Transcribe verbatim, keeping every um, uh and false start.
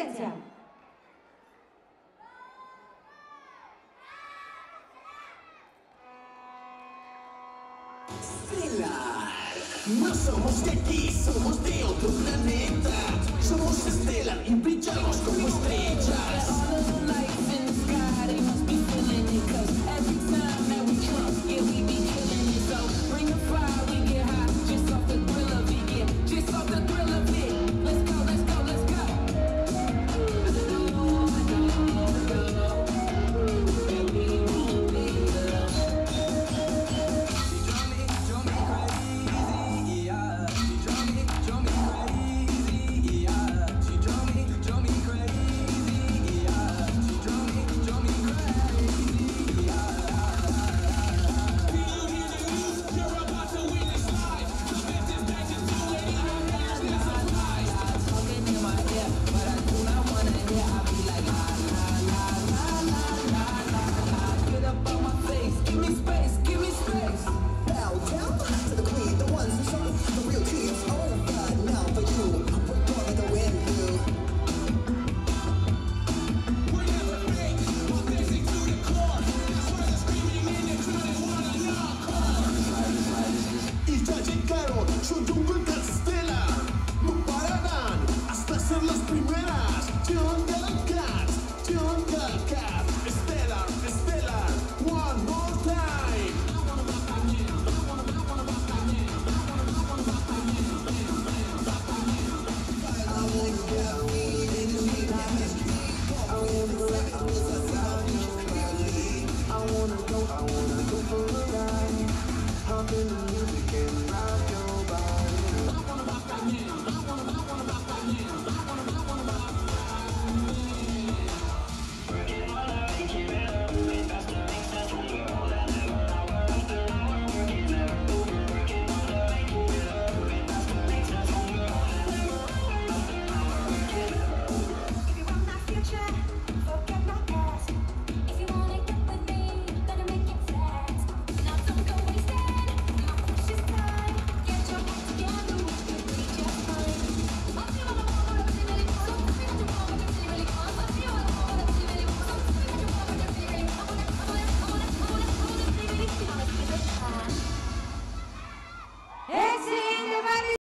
Resistencia. Estelar, no somos de aquí, somos de otro planeta. Somos Estelar y brillamos como estrellas. Son Jungle Estelar, no pararán hasta ser las primeras. Jungle Cats, Jungle Cats.